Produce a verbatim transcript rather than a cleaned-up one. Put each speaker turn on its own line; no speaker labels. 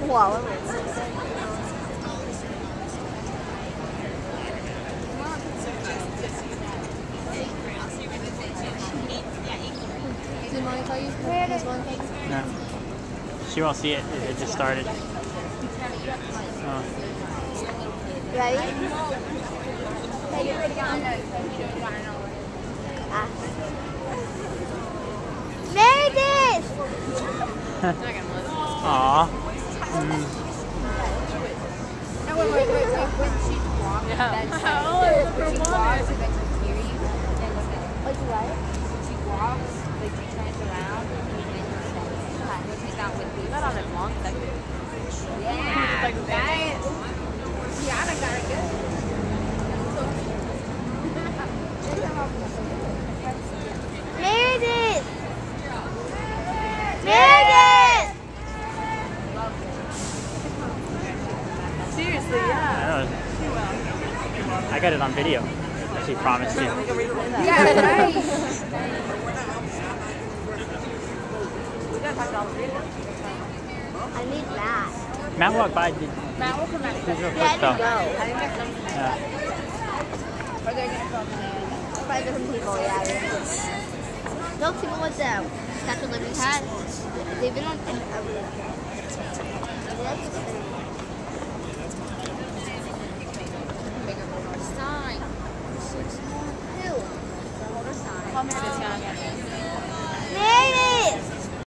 Wow. Do you mind if I use this one?
No. She won't see it. It just started. Oh.
Ready? Ah. Meredith!
Aww. Mm.
No, wait, wait, wait, wait. When she walks,
Yeah.
that's like,
Oh,
when she walks, and then she hears you, then look at
What do I?
when she walks, like she turns around, and then you say, okay, we'll take that with you. Not on a long second. Yeah, like that. Yeah, I got it good.
Meredith! Meredith!
Seriously, yeah.
I got it on video. She promised you.
Yeah, right. We gotta talk to all three of them.
I need Matt.
Matt walked by. Did,
Matt will come out.
He's real
Yeah,
quick
I need
though.
to go.
I think there's something.
Yeah.
Or they're gonna come in.
Probably different people, yeah. No, people with the Statue of Liberty hat. They've been on every